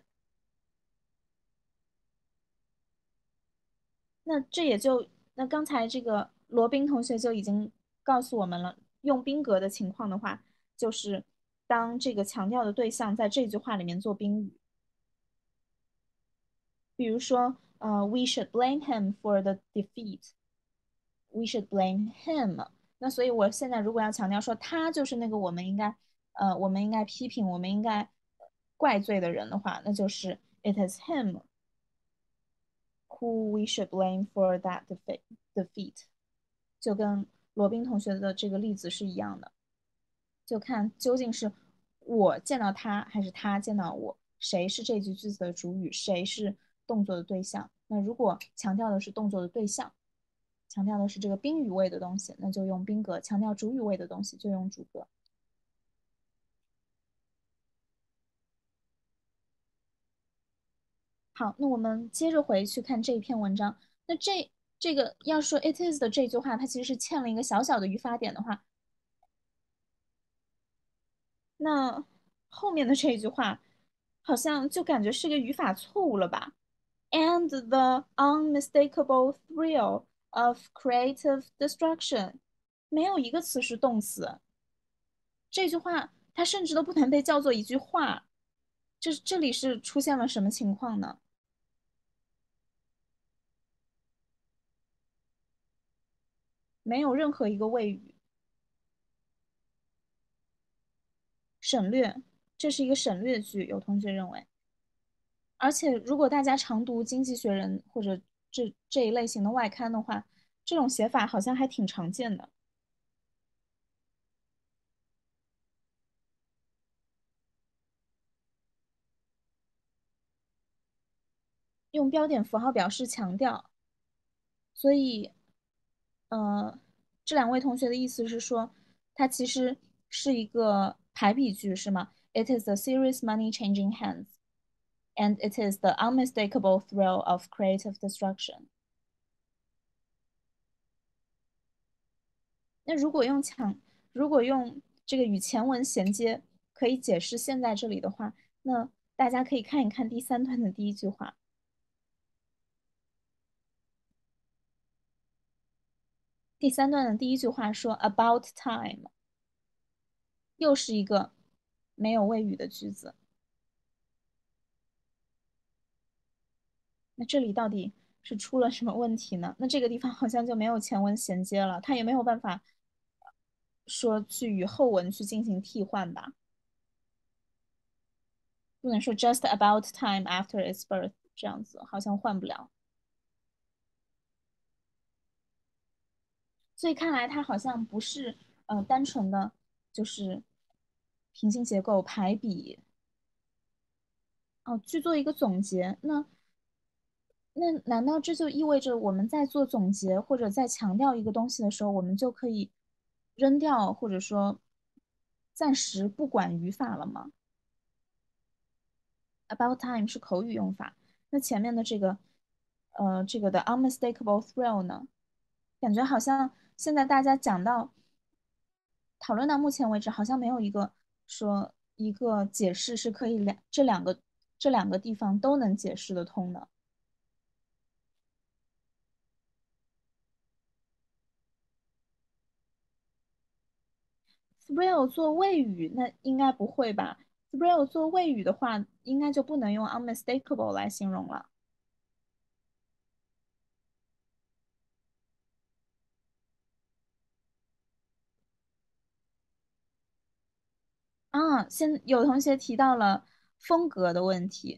那这也就，那刚才这个罗宾同学就已经告诉我们了，用宾格的情况的话，就是当这个强调的对象在这句话里面做宾语，比如说，呃，we should blame him for the defeat。We should blame him。那所以我现在如果要强调说他就是那个我们应该，呃，我们应该批评，我们应该怪罪的人的话，那就是 it is him who we should blame for that defeat defeat。就跟罗宾同学的这个例子是一样的，就看究竟是我见到他还是他见到我，谁是这句句子的主语，谁是动作的对象。那如果强调的是动作的对象，强调的是这个宾语位的东西，那就用宾格；强调主语位的东西就用主格。好，那我们接着回去看这一篇文章。那这这个要说 it is 的这句话，它其实是欠了一个小小的语法点的话，那后面的这一句话好像就感觉是个语法错误了吧？And the unmistakable thrill of creative destruction，没有一个词是动词。这句话它甚至都不能被叫做一句话。这这里是出现了什么情况呢？没有任何一个谓语，省略，这是一个省略句，有同学认为。而且如果大家常读《经济学人》或者这这一类型的外刊的话，这种写法好像还挺常见的。用标点符号表示强调。所以，呃，这两位同学的意思是说，它其实是一个排比句，是吗？It is a serious money changing hands, and it is the unmistakable thrill of creative destruction。那如果用强，如果用这个与前文衔接，可以解释现在这里的话，那大家可以看一看第三段的第一句话。第三段的第一句话说 "About time"，又是一个没有谓语的句子。那这里到底是出了什么问题呢？那这个地方好像就没有前文衔接了，它也没有办法说去与后文去进行替换吧？不能说 just about time after its birth 这样子，好像换不了。所以看来它好像不是呃单纯的就是平行结构排比哦，去做一个总结。那那难道这就意味着我们在做总结或者在强调一个东西的时候，我们就可以扔掉或者说暂时不管语法了吗？About time 是口语用法，那前面的这个呃这个的 unmistakable thrill 呢，感觉好像现在大家讲到讨论到目前为止，好像没有一个说一个解释是可以两这两个这两个地方都能解释得通的。thrill 做谓语，那应该不会吧？thrill 做谓语的话，应该就不能用 unmistakable 来形容了。啊，现有同学提到了风格的问题，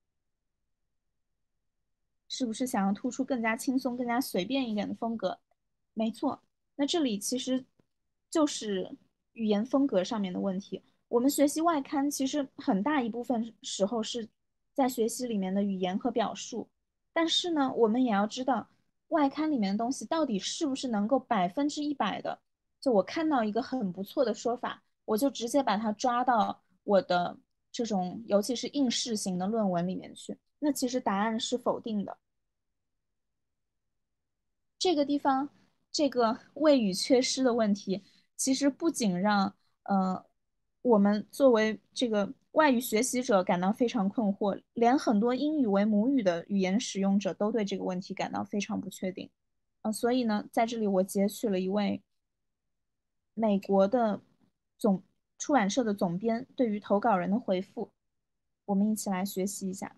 是不是想要突出更加轻松、更加随便一点的风格？没错，那这里其实就是语言风格上面的问题。我们学习外刊，其实很大一部分时候是在学习里面的语言和表述，但是呢，我们也要知道外刊里面的东西到底是不是能够百分之一百的，就我看到一个很不错的说法，我就直接把它抓到我的这种，尤其是应试型的论文里面去。那其实答案是否定的。这个地方这个谓语缺失的问题，其实不仅让呃我们作为这个外语学习者感到非常困惑，连很多英语为母语的语言使用者都对这个问题感到非常不确定。呃，所以呢，在这里我截取了一位美国的总出版社的总编对于投稿人的回复，我们一起来学习一下。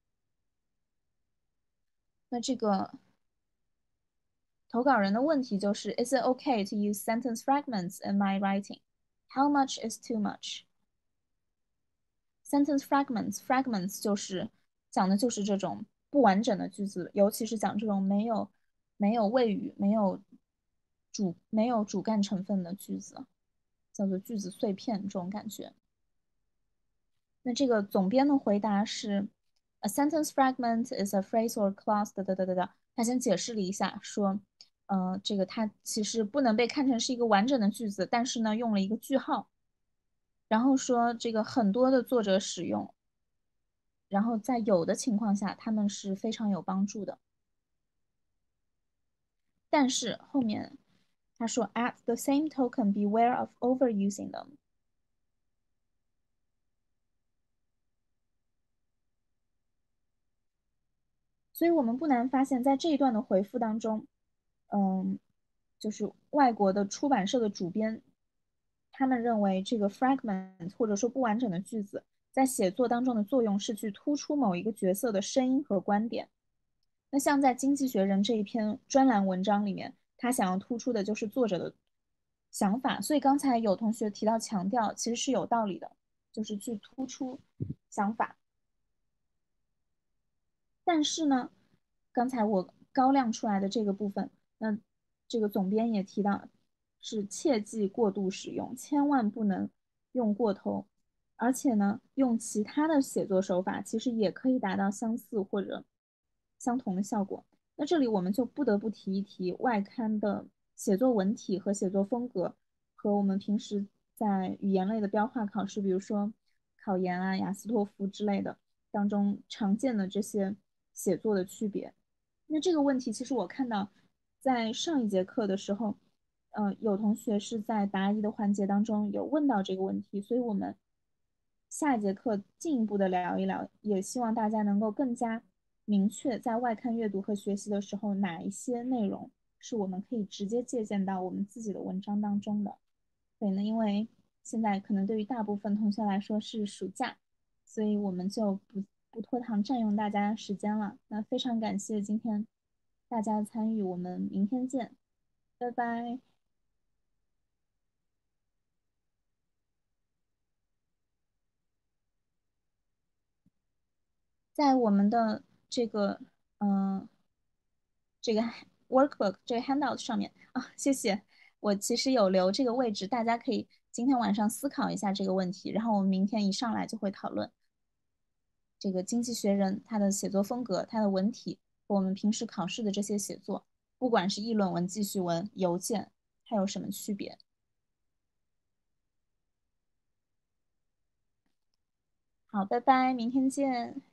那这个投稿人的问题就是 Is it okay to use sentence fragments in my writing? How much is too much? Sentence fragments fragments 就是讲的就是这种不完整的句子，尤其是讲这种没有没有谓语、没有主没有主干成分的句子，叫做句子碎片这种感觉。那这个总编的回答是：A sentence fragment is a phrase or clause 哒哒哒哒哒。他先解释了一下，说，呃，这个它其实不能被看成是一个完整的句子，但是呢，用了一个句号，然后说这个很多的作者使用，然后在有的情况下，他们是非常有帮助的。 但是后面他说，at the same token, beware of overusing them。所以我们不难发现，在这一段的回复当中，嗯，就是外国的出版社的主编，他们认为这个 fragment 或者说不完整的句子，在写作当中的作用是去突出某一个角色的声音和观点。那像在《经济学人》这一篇专栏文章里面，他想要突出的就是作者的想法。所以刚才有同学提到强调，其实是有道理的，就是去突出想法。但是呢，刚才我高亮出来的这个部分，那这个总编也提到，是切忌过度使用，千万不能用过头。而且呢，用其他的写作手法，其实也可以达到相似或者相同的效果。那这里我们就不得不提一提外刊的写作文体和写作风格，和我们平时在语言类的标化考试，比如说考研啊、雅思托福之类的当中常见的这些写作的区别。那这个问题，其实我看到在上一节课的时候，呃，有同学是在答疑的环节当中有问到这个问题，所以我们下一节课进一步的聊一聊，也希望大家能够更加明确，在外刊阅读和学习的时候，哪一些内容是我们可以直接借鉴到我们自己的文章当中的。所以呢，因为现在可能对于大部分同学来说是暑假，所以我们就不不拖堂占用大家时间了。那非常感谢今天大家的参与，我们明天见，拜拜。在我们的这个嗯、呃这个 workbook 这个 handout 上面啊，谢谢。我其实有留这个位置，大家可以今天晚上思考一下这个问题，然后我们明天一上来就会讨论这个《经济学人》它的写作风格、它的文体和我们平时考试的这些写作，不管是议论文、记叙文、邮件，它有什么区别？好，拜拜，明天见。